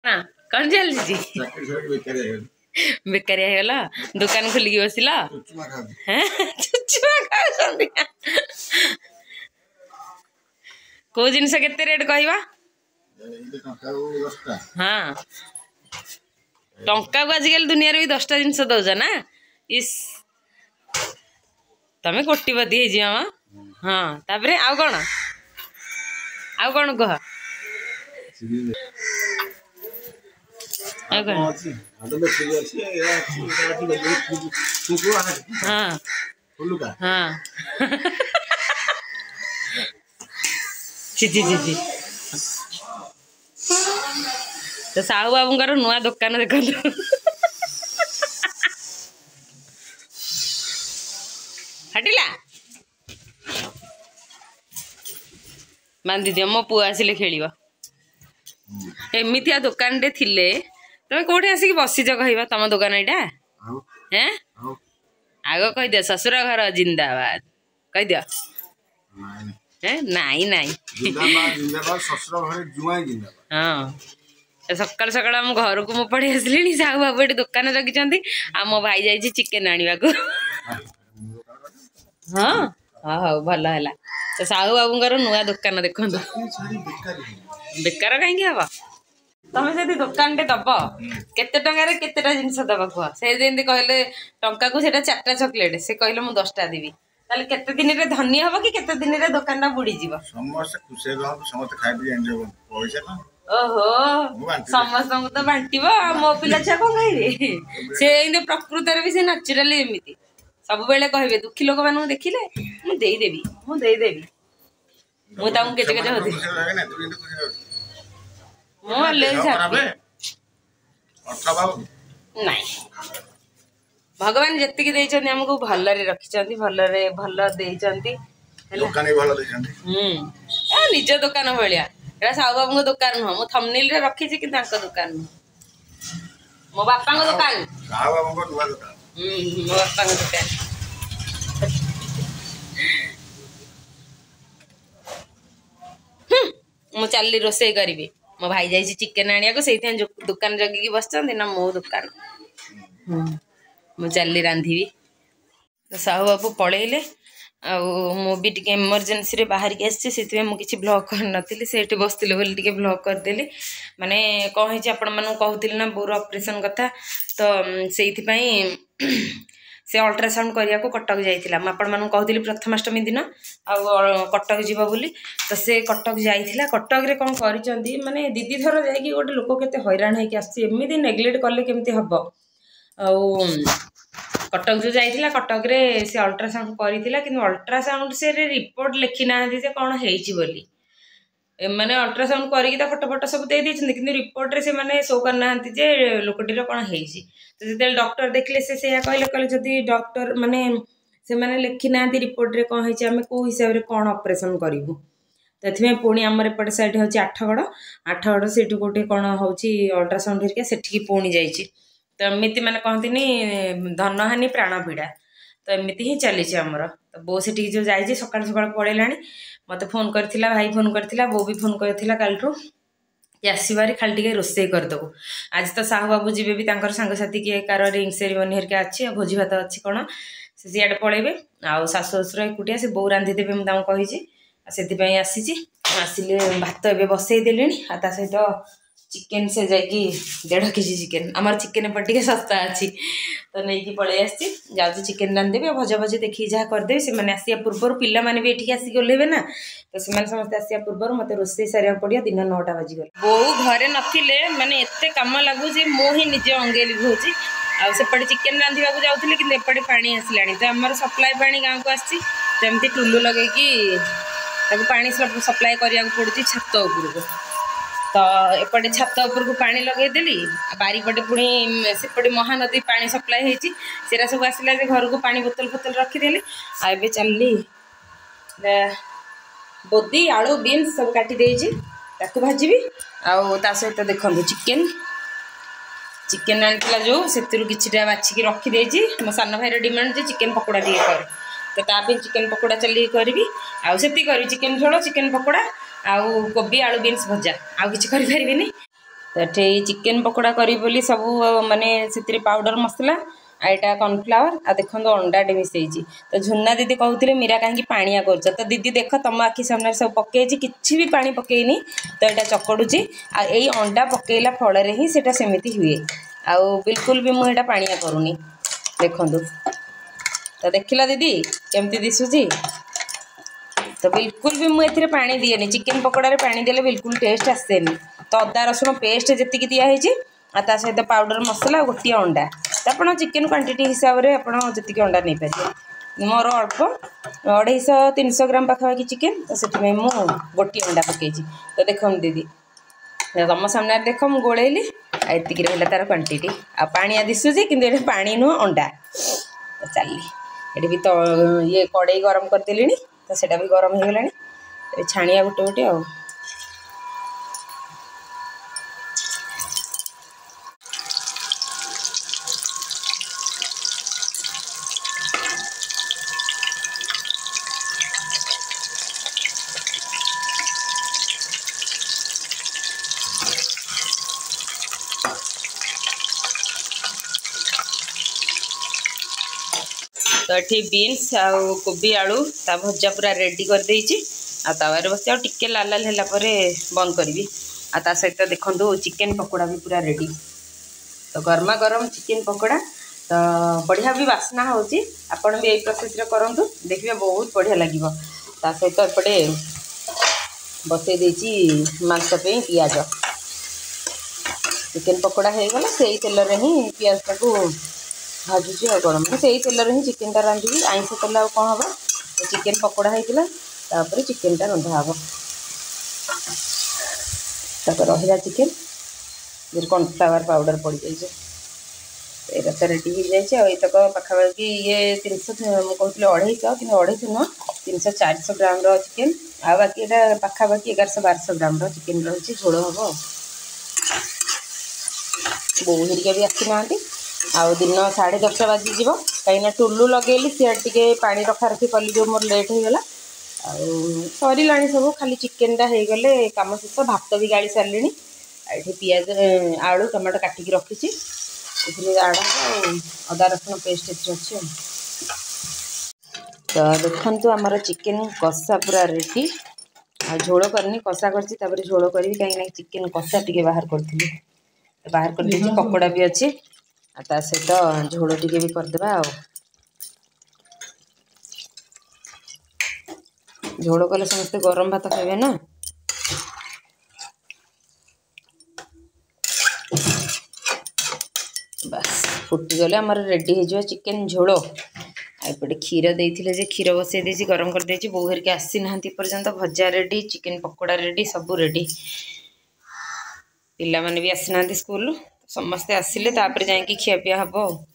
ना कौन चलती बेकारिया होगला दुकान खोलिकी बसिल को जिनस केते रेट कहवा हाँ टंका को आजिकल दुनिया भी 10टा जिनस दौज ना इस तमें कोटिपति हो हाँ तापरे आउ कौन कह हाँ तो साहू बाबूंकर नुआ दुकान देखु हटिला बांधी दियो मो पुआ आसिले खेलिबा एमितिया दुकान टे थिले तमे कोठे आसिक बसिज कहबा तम दुकान एटा हैं आगो कह दियो ससुर घर जिंदाबाद कह दियो हैं नाई नाई जिंदाबाद जिंदाबाद ससुर घर जुआई जिंदाबाद हां सकाल सकाल हम घर को मो पड़ी आसली साहू बाबू एटी दुकान जगिचंती आ मो भाई जाई चिकेन आनिबा को हाँ हाँ हाँ भल है तो साहू बाबूंकर नुआ दुकान देखो बेकार कहीं हम तुम जब दुकान टे दब केते टंकार केतेटा जिनस दब कह से जमी कहले टंका को 4टा चॉकलेट से कहले मुझे 10टा देवी ताले केते दिन रे धनी हबो कि केते दिन रे दुकान बुड़ी जीव समस्त खुशी रहब समस्त खाइ पी एन्जॉय पैसा ना ओहो समस्त को तो बांटीबो मो पिला छा को खाइबे से इन प्रकृति रे भी से नेचुरली एमिति सब बेले कहबे दुखी लोक मानु देखिले मु देई देबी मु ताऊ केते केते होती मु ले जाबे अच्छा बाबू नहीं भगवान जत्तिकी देइछन्ती हमको भल्लरे रखिछन्ती भल्लरे भल्ल देइछन्ती दुकान ही भल्ल देइछन्ती ए निज दुकान भलिया एरा साहू बाबूको दुकान हो मु थंबनेल रे रखिछि कि तांको दुकान मो बापा को दुकान साहू बाबूको दुकान मो बापा को दुकान मु चलली रोसे करी मो भाई जाइए चिकेन आनिया को से दुकान जगिकी बसचंती ना मो दुकान मु चलली रांधि तो साहू बाबू पलैले मु भी टे इमरजेंसी रे बाहर के आसी से मुझे ब्लॉग कर नी से बसते बोली टे ब्लॉग करदेली माने कौन है आपण मानू कहूली ना बोर ऑपरेशन कथा तो से से अल्ट्रासाउंड करिया को कटक जाइथिला म आपण मानू कहूली प्रथमाष्टमी दिन आ कटक जीवा बोली तो से कटक जाइथिला कटक रे कोन करिसंती माने दीदी थर जाई कि गोटे लोक केते हैरान है कि आसी एमिदी नेग्लेक्ट करले केमती हबो आ कटक जो जाइथिला कटक रे से अल्ट्रासाउंड करिथिला किंतु अल्ट्रासाउंड से रिपोर्ट लिखि नांती जे कोन हेइची बोली माने अल्ट्रासाउंड करिक ता फोटो फोटो सब दे दैछन किंतु रिपोर्ट रे से माने शो करना जे लोकटीर कोन हेइची तो जते डॉक्टर देखले से या कहले जदि डॉक्टर माने से माने लिखि नांती रिपोर्ट रे कोन हेइची हमें को हिसाब रे कोन ऑपरेशन करिवु तथमे पुणी आमर एपटे साइड होची आठगड़ सेठू गोटे कोन होची अल्ट्रासाउंड हेरिका सेठी पुणी जाईची तो एमती मैंने कहती धनहानि प्राण पीड़ा तो एमती ही चली आमर तो बो से जो जाइए सकाल सकाल पड़ेला मत फोन करथिला भाई फोन करथिला बो भी फोन करथिला कालठू आसबारी खाली टे रोसे करदेबू आज तो साहू बाबू जी भी सांगसाथी किए कार रिंग सेरिमनी हेरिका अच्छी भोजी भात अच्छी कौन से सियाड़े पलैबे आ शाशु शशुर एकुटिया से बो रांधिदेवे मुझे कही से आसिले भात ए बसईदे आ सहित चिकेन से जाकि 1.5 केजी चिकेन आमर चिकेन एपटे सस्ता अच्छी तो नहीं पलि आसी चिकेन रांधिदेवे भजा भजी देखिए जहाँ करदे से आसिया पूर्व पिला माने भी ये आसिक ओल्हेबे ना तो से समस्त आसिया पूर्व मत रोसे सारे पड़िया दिन 9टा बाजिगला बो घरे नथिले माने एते काम लगुचे मो ही निजे अंगे लिभौची आ सेपटे चिकेन रांधिबा को जाउथिले कि एपटे पानी आसिलानी तो आमर सप्लाई पानी गाँव को आसी तो एमती टुल्लू लगेगी पानी सप्लाई करिया पड़ुची छात उपरको तो एपटे छात उपर को पानी लगेदेली बारीपटे पुणी सेपटे महानदी पानी सप्लाई होती सेरा सब आसला घर को पानी बोतल फोतल रखीदेली आबे चलली बोदी आलू बीन्स सब काटी देइछि ताकू भाजीबी आ सहित देखो चिकेन चिकेन आनिला जो से किछिटा बाछिकी रखी देइछि मो सान भाईर डिमांड जे चिकेन पकोड़ा टे कर तो तापे चिकेन पकोड़ा चली करी आती करी चिकेन झोल चिकेन पकोड़ा आउ कोबी आलू बीन्स भजा आउ किछि करि परिबिनी तो ये चिकेन पकोड़ा करी बोली सब माने से पाउडर मसला आईटा कॉर्नफ्लावर आ देखो अंडाटे मिसई। तो झुना दीदी कहते मीरा कहीं पानिया कर तो दीदी देख तुम आखि सामने सब पकई किसी भी पानी पकईनी तो यहाँ चकड़ुची आई अंडा पकईला फल ही सेमती हुए आउ बिल्कुल भी मुझे पानिया करूनी देखु। तो देखला दीदी केमती दिशुची तो बिल्कुल भी मुझे पानी दिएनी चिकेन पकोड़े पानी देले बिल्कुल टेस्ट आसेनी। तो अदा रसुण पेस्ट जी दिखाई ता सहित पाउडर मसला गोटे अंडा तो आप चिकेन क्वांटिटी हिसाब से आपड़ी अंडा नहीं पारे मोर अल्प 250-300 ग्राम पाखापाखि चिकेन तो से गोटे अंडा पकई। तो देख दीदी तुम सामने देख मुझे गोलैली आती रहा तार क्वांटिटी आ पानिया दिशुची कि पानी नुह अंडा। तो चली ये भी तो ये कड़े गरम करदेली तो सेटा भी गरम हो गला छाणिया गोटे गोटे आ। तो ये बीन्स आ कोबी आलू ता भजा पूरा रेडी कर देइछि आ तावारे बस आ टिके लाल लाल होला परे बंद करबी आ ता सहित देखंतु चिकेन पकोड़ा भी पूरा रेडी। तो गरमा गरम चिकेन पकोड़ा तो बढ़िया भी वासना होची आपण भी एई प्रोसेस रे करंतु देखिबा बहुत बढ़िया लागिवो। ता सहित एपटे बसई देइछि मांस पे पियाज चिकेन पकोड़ा हो गला से तेल रे ही पियाज टाको भाजुची आ कौन मैं से तेल ही चिकेन टा रांधि आईस तेल आ कौन हम तो चिकेन पकोड़ा होता चिकेन टा रंधा हम तक रहा चिकेन जो कॉर्नफ्लावर पाउडर पड़ जाइए तो रेडी हो जाए तक पाखापाखि ये 300 कहते 250 कि 250 नुह 300-400 ग्राम चिकेन आ बाकी यहाँ पाखापाखि 1100-1200 ग्राम चिकेन रही झोल हम। बोऊ हेरिका भी आसी ना आउ दिन 10:30 बाजिज कहीं टुलू लगेली सी पा रखा रखी कली जो मोर लेट हो गला सरला सब खाली चिकेन टा हो गले कम शेष भात भी गाड़ी सारे ये पियाज आलू टमाटो काटिक रखी आड़ अदा रसुण पेस्ट अच्छे। तो देखु आमर चिकेन कषा पूरा रेडी आ झोल करनी कषा कर झोल करी कहीं चिकेन कषा टी बाहर करी बाहर कर पकोड़ा भी अच्छी ता सहित झोल टी भी करदे आ झोल कले समस्ते गरम भात खाइबे ना। बस फुटी गले आमर रेडी हो चिकेन झोल एपटे क्षीर देते जे क्षीर बसई दे गरम कर दे बोऊ हेरिका आसी ना पर्यंत भजा रेडी चिकेन पकोड़ा रेडी सब रेडी पिला माने भी आसी ना स्कूल समस्ते आसिले तापर जाइए खियापिया हम।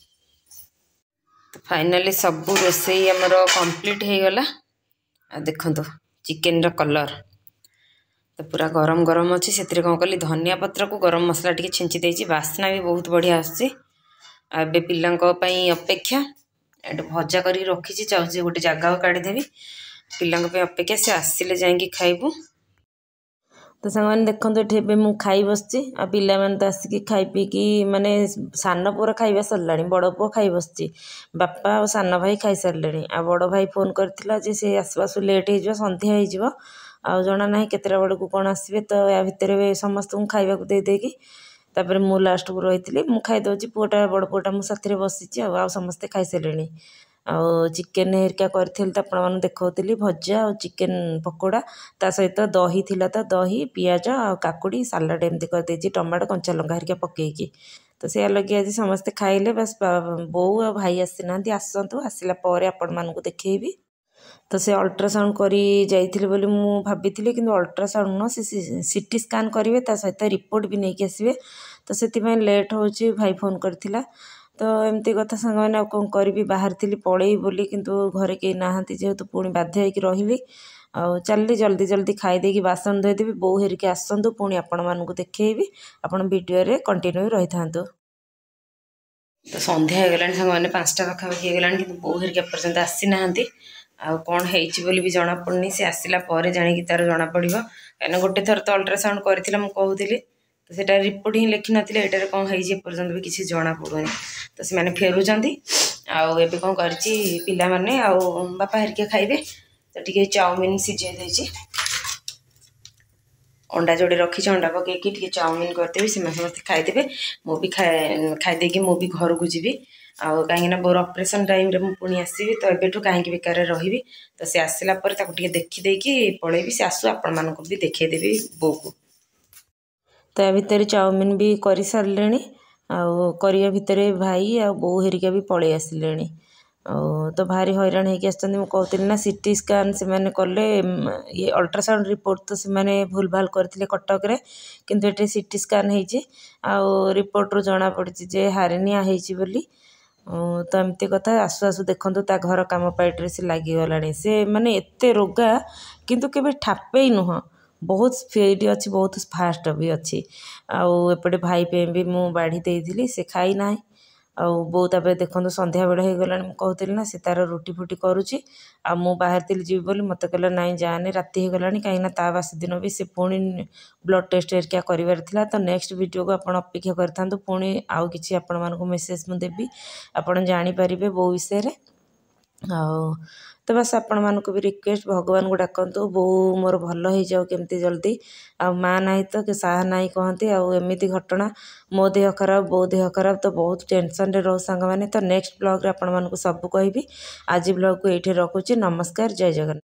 तो फाइनली सब रोसई आमर कंप्लीट हो गला देखो चिकेन कलर तो पूरा गरम गरम अच्छी से कौन कली धनिया पत्र को गरम मसला टी छेंची देची बास्ना भी बहुत बढ़िया आसुची आबे पिलांक पई अपेक्षा एट भजा करी रखी चाहूँ गोटे जगह काढ़ीदेवी पिलांक पे अपेक्षा से आसिले जाइए खाइबू। तो सांग देखो ये मुझे खाई बसची आ पिला माने तो आसिक खाई पीकी माने सान पुअर खाइबा सरला बड़ पुओ खाई बसची बापा और सान भाई खाई सारे आ बड़ भाई फोन करथिला जे से आसू आसू लेट हो संध्या हो आ जना ना केतटा बेलू कौन आसबे तो या भितर समस्त खाइबा को दे देकी तापर मु लास्ट को रही मु खाई दौची पुओटा बड़ पुओटा मो साथी बसी आ समस्ते खाई सारे आउ चिकेन हेरिका करी तो आपण देखी भजा और चिकेन पकोड़ा ता सहित दही थिला तो दही पियाज आ काकुड़ी सालाड एमती कर टमाटो कंचा लंका हेरिका पकईकी तो से लगे आज समस्ते खाइले बस बोऊ आ भाई आसी ना आसतु आसला आपण मानू देखी। तो से अल्ट्रासाउंड करी जाइथिले बोली मु भाभी किंतु अल्ट्रासाउंड न से सीटी स्कान करेंगे ता सहित रिपोर्ट भी नहीं आसबे तो से लेट हो भाई फोन करथिला तो एमती कथा सांग मैंने कौन करी बाहर थी पलई बोली किंतु घरे कहीं नहांती जेहेतु पुणी बाध्य होकर रही आउ चलली जल्दी जल्दी खाईदे बासन धोईदेवी बोऊ हेरिके आसतु पुणी आपण मानू देखी आपण वीडियो रे कंटिन्यू रही था। तो संध्या हो गलानी सांग मैंने 5टा पाखापाखि हो गलानी कि बोऊ हेरिका पर्यंत आसी ना आ कौन होली भी जना पड़नी से आसला जाणी तार जना पड़ो कहीं गोटे थर तो अल्ट्रासाउंड करी कहूली तो सेटा रिपोर्ट ही लिखि नथिले एटारे कोन हेछि पर्यंत भी किसी जना पड़ुनी तो से माने फेरुचंदी आउ एबे कोन करछि पिला माने आउ बापा हरके खाइबे तो टिके चाउमीन सिझे देछि अंडा जोड़े रखी अंडा पकईकि टे चाउमीन करदेवि से समस्त खाईदे मु भी खाईदे कि मु भी घर को जीवी आउ कहीं मोर ऑपरेशन टाइम रे मु पुणी आसबि तो एबेठू कहीं बेकार रही तो सी आसला देखीदेकी पलैबी से आसू आपण मानक भी देखईदेवी बो को तो भितर चाउमीन भी कर सारे आउ करिया भितर भाई आ बो हेरिका भी पलि आसिले तो भारी हैरान होती कहती ना सीटी स्कान से मैंने कले ये अल्ट्रासाउंड रिपोर्ट तो से भूल भाल करते कटक रे किंतु ये सीटी स्कान होती रिपोर्ट रू जना पड़ी जे हार्निया होती बोली तो एमती कथा आसु आसु देखु ता घर काम पाइट से लगिगला से माने एते रोगा किंतु केबे ठापे नुह बहुत स्पीड अच्छी बहुत फास्ट भी अच्छी आउ एपटे भाई पे भी मु बाढ़ी देती से खाई ना आउ बो तापर देखो संध्या बेला हो गला कहती ना से तार रुटी फुटी करुच्ची आ मु बाहर थी जीवी बोली मत कहला नाई जाने राति हो गला कहीं ता बासी दिन भी से पुणी ब्लड टेस्ट हेरिका करार था तो नेक्स्ट वीडियो को आप अपेक्षा करता पुणी आउ कि आपण मानक मेसेज मुझे देवी आपड़ जापर बो विषय आउ तो बस आपण मानक भी रिक्वेस्ट भगवान को डाकतु बो मोर भल हो जाओ केमती जल्दी आ माँ ना तो कि साहा ना कहती आमती घटना मो देह खराब बो देह खराब तो बहुत टेंशन रे रो सांग मैंने तो नेक्स्ट ब्लॉग रे आपण मानक सब कहबी आज ब्लॉग को ये रखुची नमस्कार जय जगन्नाथ।